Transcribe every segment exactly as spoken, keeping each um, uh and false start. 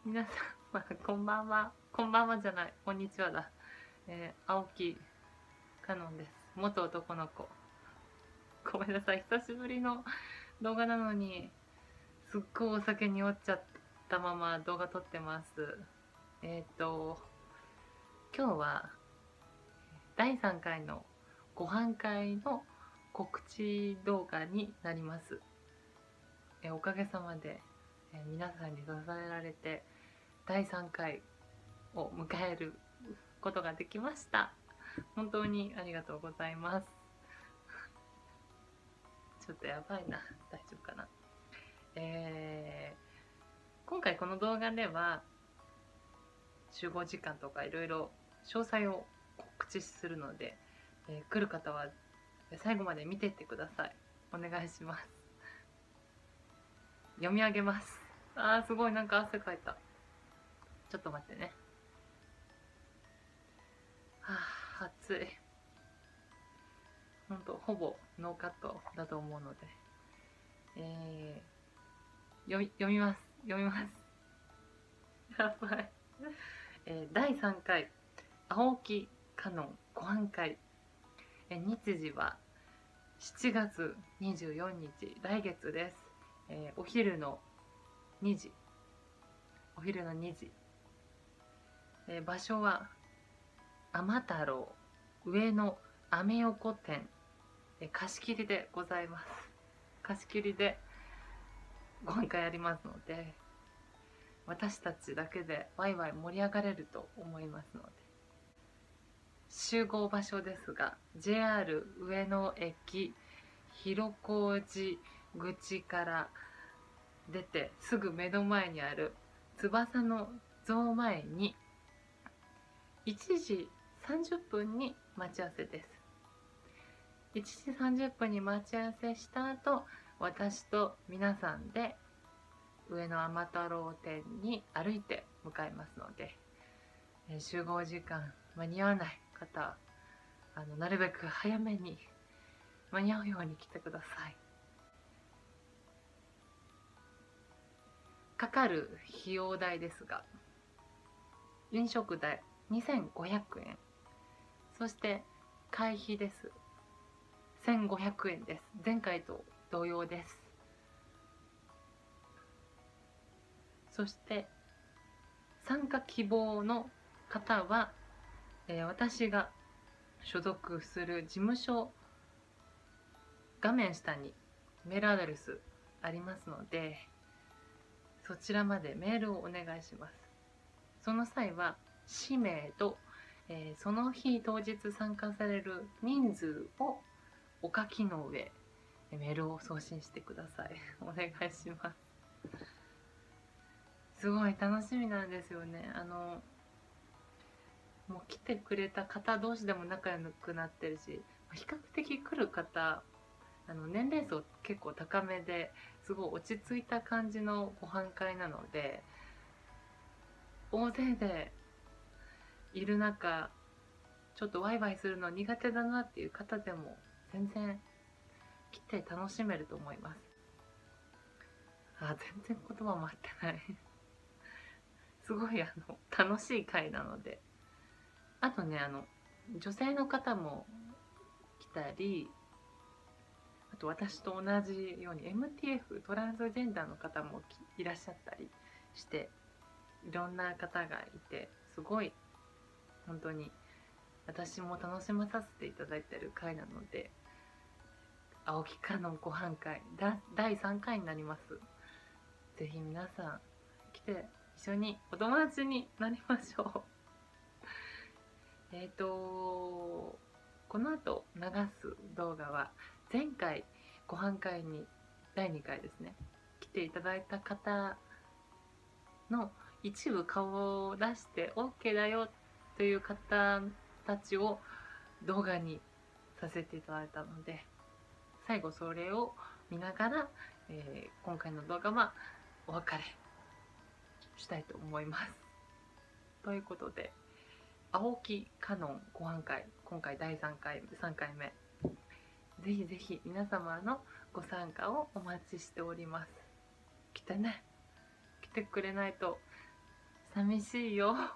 皆さん、まあ、こんばんは。こんばんはじゃない。こんにちはだ。えー、青木かのんです。元男の子。ごめんなさい。久しぶりの動画なのに、すっごいお酒に酔っちゃったまま動画撮ってます。えっ、ー、と、今日はだいさんかいのご飯会の告知動画になります。えー、おかげさまで、えー、皆さんに支えられてだいさんかいを迎えることができました。本当にありがとうございます。ちょっとやばいな。大丈夫かな。えー、今回この動画では集合時間とかいろいろ詳細を告知するので、えー、来る方は最後まで見てってください。お願いします。読み上げます。あーすごい、なんか汗かいた。ちょっと待ってね。はあ、暑い。ほんとほぼノーカットだと思うので、えー、読み読みます読みますやばい、えー、だいさんかい青木かのんご飯会、えー、日時はしちがつにじゅうよっか、来月です。えー、お昼のにじお昼のにじ、えー、場所は天太郎上野アメ横店、えー、貸し切りでございます。貸し切りでご飯会ありますので、私たちだけでワイワイ盛り上がれると思いますので、集合場所ですが ジェイアール 上野駅広小路口から出てすぐ目の前にある翼の像前にいちじさんじゅっぷんに待ち合わせです。いちじさんじゅっぷんに待ち合わせした後、私と皆さんで上野甘太郎店に歩いて向かいますので、えー、集合時間間に合わない方はあのなるべく早めに間に合うように来てください。かかる費用代ですが、飲食代にせんごひゃくえん、そして会費ですせんごひゃくえんです。前回と同様です。そして参加希望の方は、えー、私が所属する事務所画面下にメールアドレスありますので、そちらまでメールをお願いします。その際は氏名と、えー、その日当日参加される人数をお書きの上メールを送信してください。お願いします。すごい楽しみなんですよね。あのもう来てくれた方同士でも仲良くなってるし、比較的来る方あの年齢層結構高めですごい落ち着いた感じのご飯会なので、大勢でいる中ちょっとワイワイするの苦手だなっていう方でも全然来て楽しめると思います。あ、全然言葉も合ってないすごいあの楽しい会なので、あとね、あの女性の方も来たり、あと私と同じように エムティーエフ トランスジェンダーの方もいらっしゃったりして、いろんな方がいて、すごい本当に私も楽しまさせていただいている会なので、青木かのご飯会だいさんかいになります。ぜひ皆さん来て一緒にお友達になりましょうえっとこの後流す動画は前回ご飯会にだいにかいですね来ていただいた方の一部顔を出して オーケー だよという方たちを動画にさせていただいたので、最後それを見ながら、えー、今回の動画はお別れしたいと思います。ということで、青木かのんご飯会、今回だいさんかいさんかいめ、ぜひぜひ皆様のご参加をお待ちしております。来てね。来てくれないと寂しいよ。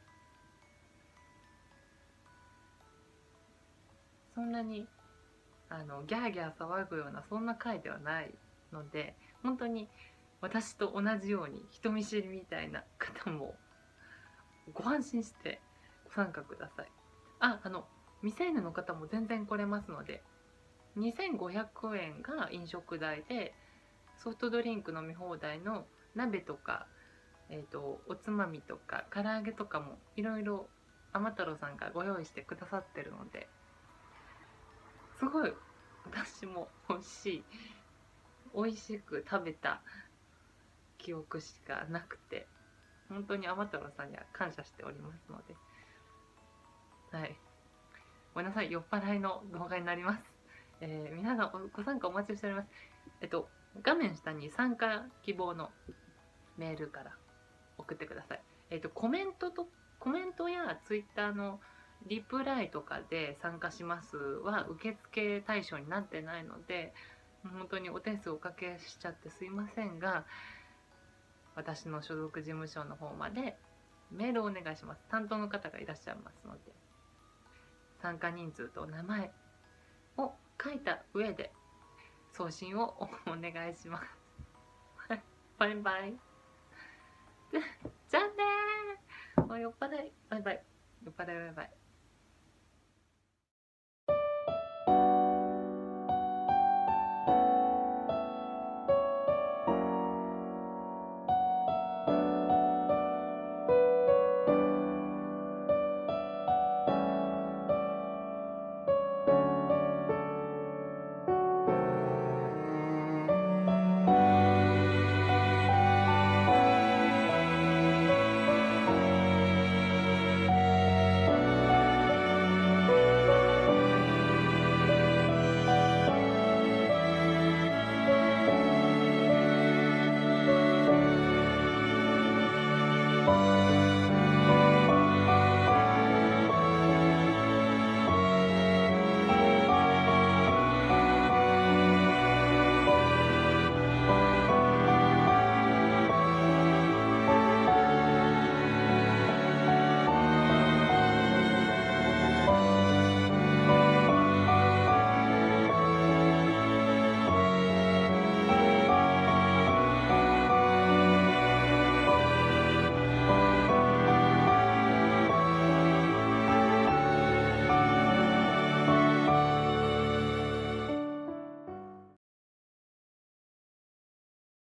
そんなにあのギャーギャー騒ぐようなそんな回ではないので、本当に私と同じように人見知りみたいな方もご安心してご参加ください。あ、あの未成年の方も全然来れますので、にせんごひゃくえんが飲食代で、ソフトドリンク飲み放題の鍋とか、えーと、おつまみとか唐揚げとかもいろいろ天太郎さんがご用意してくださってるので、すごい私も美味しい美味しく食べた記憶しかなくて、本当に天太郎さんには感謝しておりますので、はい、ごめんなさい、酔っ払いの動画になります。えー、皆さんご参加お待ちしております。えっと画面下に参加希望のメールから送ってください。えっとコメントとコメントやツイッターのリプライとかで参加しますは受付対象になってないので、本当にお手数おかけしちゃってすいませんが、私の所属事務所の方までメールをお願いします。担当の方がいらっしゃいますので、参加人数と名前を書いた上で送信をお願いします。バイバイ。じゃあねー。酔っ払い。バイバイ。酔っ払いバイバイ。